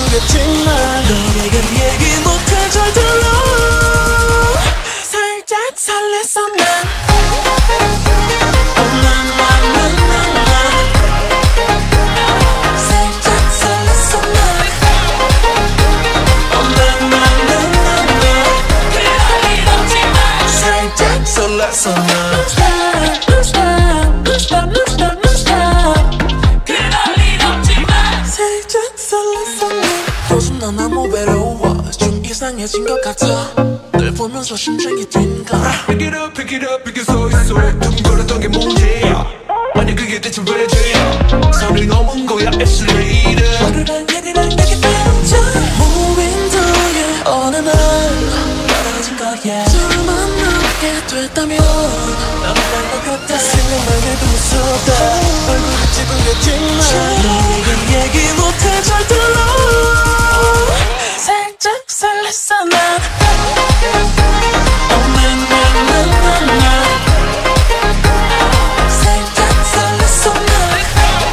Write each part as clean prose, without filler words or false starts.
지우겠지만 너에겐 얘기 못해 절들로 살짝 설렜어 난 살짝 설렜어 난 살짝 설렜어 난 요즘 난 너무 외로워 좀 이상해진 것 같아 널 보면서 심장이 뛴다 Pick it up, pick it up, 이게 서있어 두근거렸던 게 문제야 아니 그게 대체 왜 죄야 선을 넘은 거야 it's later 너랑 얘기랑 내게 따라오자 무인도에 어느 날 떨어진 거야 둘 만나게 됐다면 난것 같아 생각만 해도 무섭다 얼굴이 찌부겠지만 너에겐 얘기 못해 절들로 살짝 설렜어 난 살짝 설렜어 난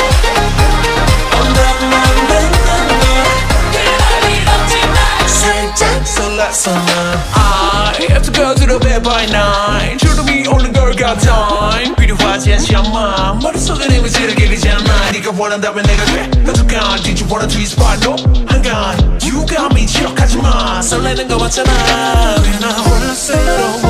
살짝 설렜어 난 I have to go to the bed by night 주름이 오는 걸 같아 필요하지 않지 않아 머릿속에 내 문제를 깨리잖아 네가 원한다면 내가 돼 어떡한 Did you wanna twist by no 한간 You got me 지적하지마 설레는 거 맞잖아 왜 나 홀라 새로운